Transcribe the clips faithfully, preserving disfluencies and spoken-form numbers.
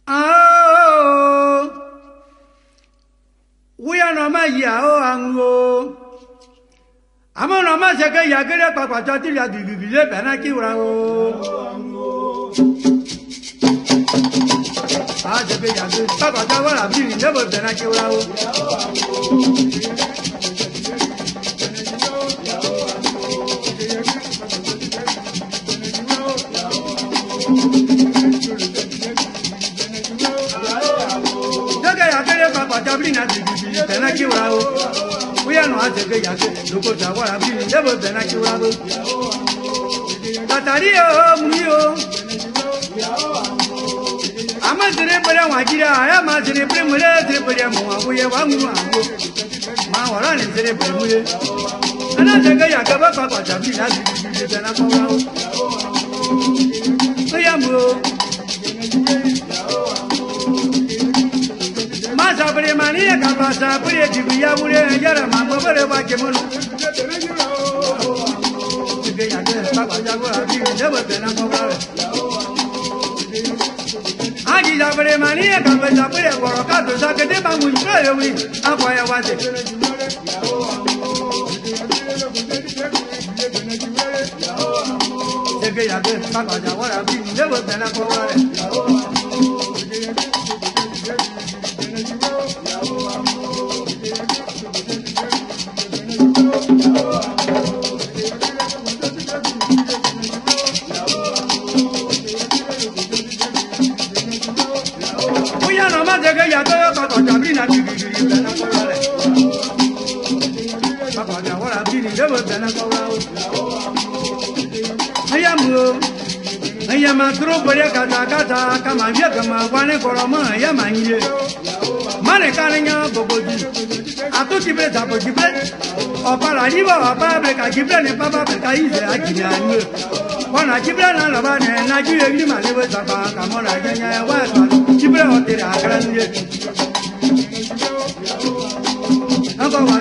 Oh, we are no my yao ango. I'm on my second yagara papa tatilla di vile penakirao. Ah, the big papa Tawara being never penakirao. We are not a big look at what I've been never been at you. Tatario, Mio. I'm a Rebel, I am a Rebel, we have one more. Mawaran is a Rebel. And I think I have a papa, I am. Sabri mania kapasa puri tibiya mure yara mambo bare bakemon tibiya ke papa jago abi never bena mobile aji sabri mania kapasa puri koroka to sakete bamu isoyo wi apoya wase tibiya ke papa jago abi never bena mobile I am a true Kata Kata, come and get them, one and for a man, I am a year. Manekaranga, Bobodi. I took you better, but you bet. Or Paradiva, or Pabrik, I give them a papa, but I use it. I give you one. I give them a lavana, and I give you my liver, come on, I can get one. Keep it out there, I can't get. Number one.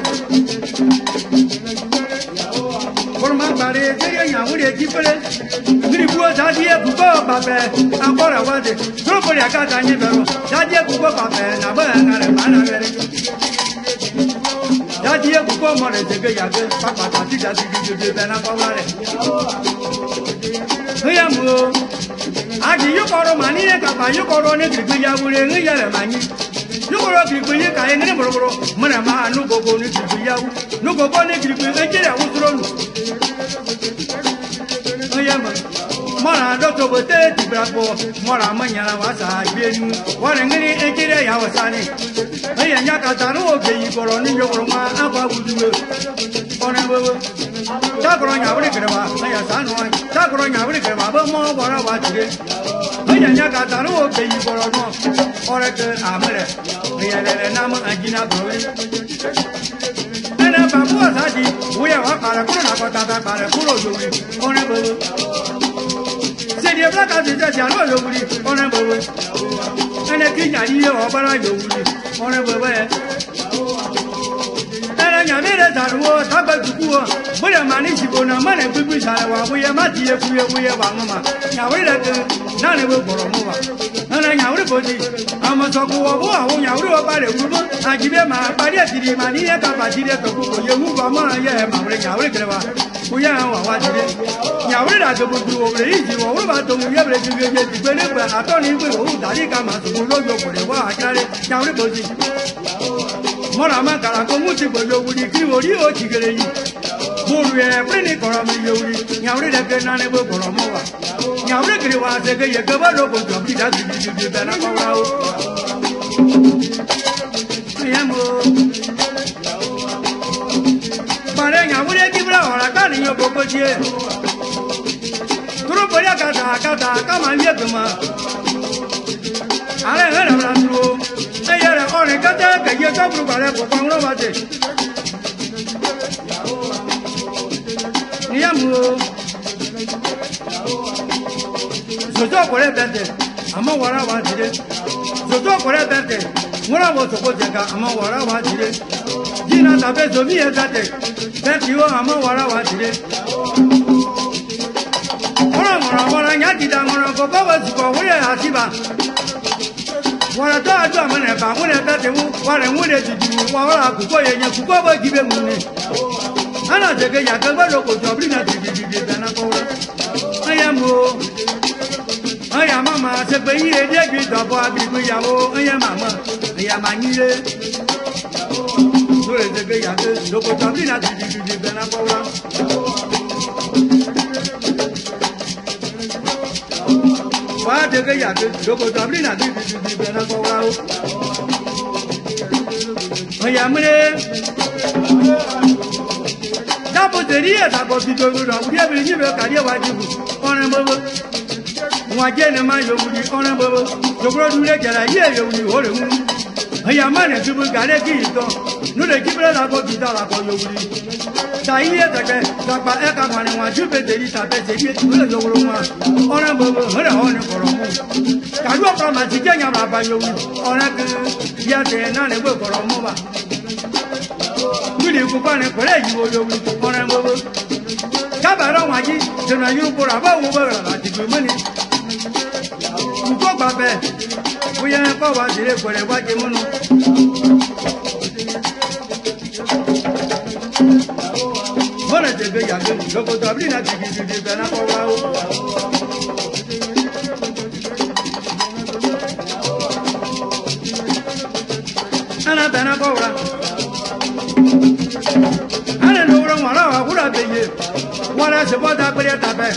For my body, I would keep it. Daddy, Papa, and what I wanted. Nobody got any better. Daddy, Papa, and I burn and a man. Daddy, Papa, the Gayaga, Papa, that you did an apple. I am. I give you for money, and you go on it, we are willing to get money. You go up with you, I never go. Manama, no go on it, no go on it, I was wrong. I am. Mara doctor was dead, Bravo, Mora Manana was I being one and any engineer I was signing. I am Yakatano, okay, for only your Roma, Abba would do it. Takron Yavrikava, I am San Juan, Takron Yavrikava, but more what I want to get. I am Yakatano, okay, for a month, Oracle Amere, the Nama and Gina Brody. And a Papua Sadi, we are a Paracuna, but a Paracuro, honorable. The black as it is, I know you on a boat. And a king idea of what I do on a boat. And I made it that was happened to poor. But a man is going to money, we are not here, we are Mama. Now we let none of it for a moment. And I know everybody. I'm a talk of war, when you are about a woman. I give him my body, my dear, my dear, you move on my yeah, my regular. We are watching it. Yawada to do over easy or about to be able to get the benefit. I don't even know that he comes to go for the war. I carry Yawadi. Morama Karakomuti, but you would agree with you or Chigari. Muria, Brenny Korami, Yawada can never for a more. Yawadi was a gay governor of the Vida to be better. I am. Paranga, would I give her a gun in your pocket here? Kata kata kama yeduma. Ale hele mlandu. Eyere ore kata kaya kabru bare popangro bate. Niamu. Zoto kore bete. Ama wara wa dire. Zoto kore bete. Mura wo soko jeka ama wara wa dire. Jina tabe zomi ezate. Bete yo ama wara wa dire. Mora mora mora nyati da mora ko ba wa ko we asiba. 我人我的弟弟，我啦苦过也年苦过我几百五年。俺那这个牙根我如果找不了弟弟弟弟在那搞了，哎呀么，哎呀妈妈这辈爷爷给找不啊给归呀我，哎呀妈妈，哎呀妈你嘞，所以这个牙根如果找不了弟弟弟弟在那搞了。我这个牙根如果找不了弟弟弟弟在那搞了。哎呀么嘞，那不这里也大包皮多多少，我这边你别感觉完全不，当然不不，我见你们有不的，当然不不，如果出来进来也有的，我认为，哎呀妈的，这不干的给一个，你这基本上大包皮大大包有不的，大一也大概大把一干完的话，就别这里大在这里，为了有不了嘛，当然不不，我来好人不了么，假如把嘛直接让老板有的，当然跟也在那里不不了么吧。你不管你回来以后有没有当然不不，假把让环境真的有不然把我们了就专门的，不过八百，不然把我这里过来我怎么弄？我那这个样子，如果到不了那这个就就在那搞了。俺那在那搞了。俺那路上完了啊，我那边也，我那是把他不了打败，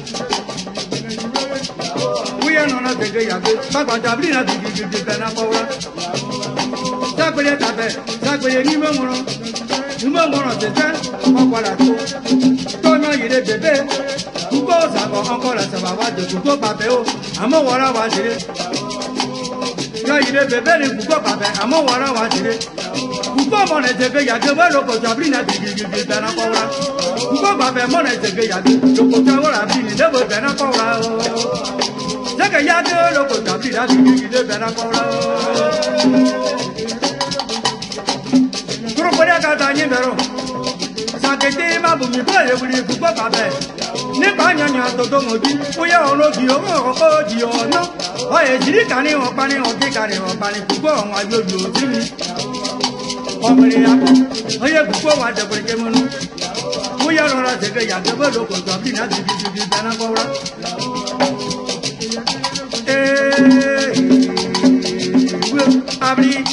我也弄了这个样子，把光打不了那就就就在那搞了，打不了打败，打不了你们我了，你们我了这阵我过来做，到那一来别别，不搞啥个，俺搞了十八万就不搞八百哦，俺们我那完事的，那一来别别的不搞八百，俺们我那完事的。不过嘛，那这个牙根我如果找不了，弟弟弟弟在那搞了。不过八百嘛，那这个牙根如果找我来，弟弟那不在那搞了。这个牙根如果找不了，弟弟弟弟在那搞了。如果两个大人在喽，三个爹妈不明白也不理，不过八百。你把娘娘都到我的，我要我去我我我去我呢。我也是你干的，我帮你，我给干的，我帮你，不过我有有子女。我们的呀，我也不过完这不给我弄，我要让他这个样子，我如果找不了，弟弟弟弟在那搞了。哎，我阿不哩。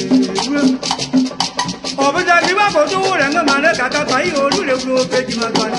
我不知道你把广州人个马来嘎嘎白油路流路飞机嘛转。